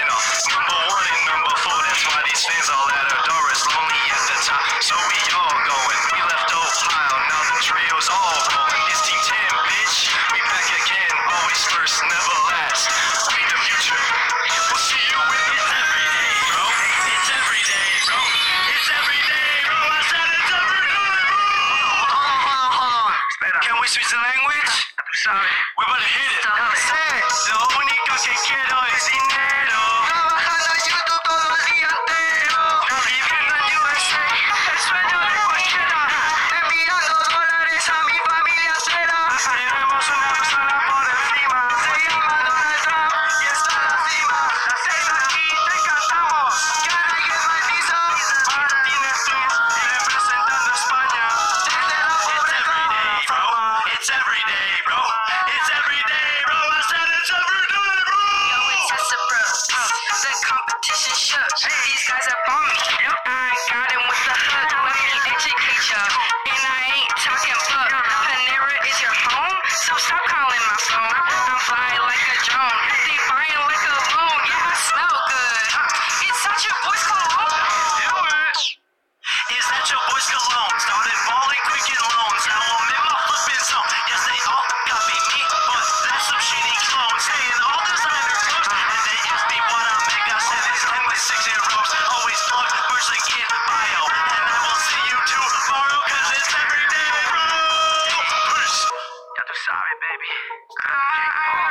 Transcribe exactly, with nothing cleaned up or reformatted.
better. Number one and number four, that's why these fans all at her door. It's lonely at the top, so we all going. We left Ohio, now the trio's all rolling. It's Team ten, bitch. We back again, always first, never last. We the future. We'll see you in the it's every day, bro. It's every day, bro. It's every day, bro. I said it's every day, bro. Hold on, hold on, hold on. Can we switch the language? Sorry. We're about to hit it. Say, lo único que quiero es dinero. Trabajando en YouTube todo el día entero. Viviendo en U S A, el sueño de cualquiera. Enviando dólares a mi familia entera. Tenemos una persona por encima. Se llama Donald Trump y está en la cima. Las seis aquí te cantamos. Can I get my visa? Martínez Twins representando a España. Desde la pobreza a la fama. It's every day, bro. It's every day, bro. I said it's every day, bro. Yo, it's just a bro. The competition shook. These guys are bomb me. I got him with the hook. Let me educate ya. And I ain't talking book. Panera is your home, so stop calling my phone. I'm flying like a drone. They buying like a loan. Yeah, I smell good. It's such a voice cologne. Do it. Is that your boy's cologne? Started balling quick in loans. Now I'm in my flipping zone. Yes, they all copy me, but that's some shitty clone. Saying all designer clothes. And they ask me what I make. I said it's ten with six zeros. Always plug, merch link in bio. And I will see you tomorrow, cause it's every day, bro. Peace. Ya tú sabes, baby.